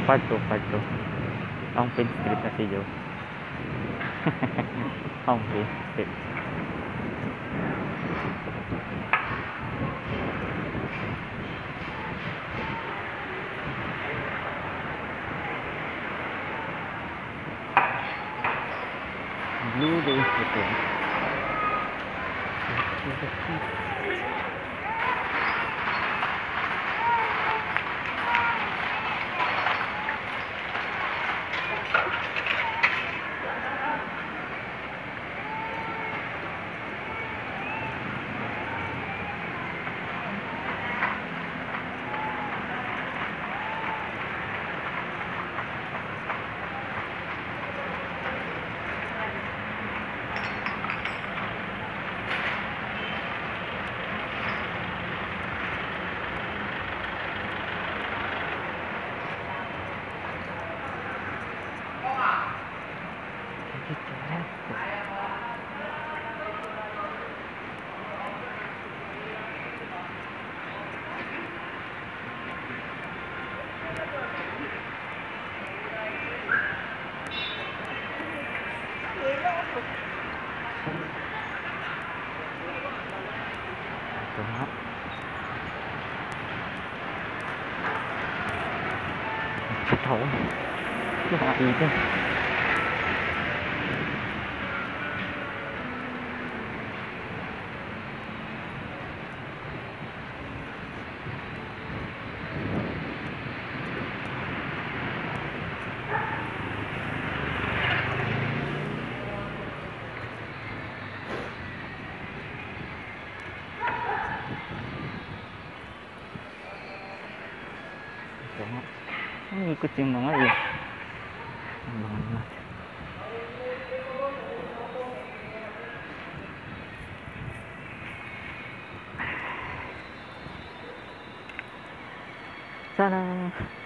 part 2. Ong Pin Street na si Joe. Ong Pin Street. Blue Day Hotel. Ito nga. Ito. Nakakita. Ang ikot yung mga yun. Ang mga natin. Sana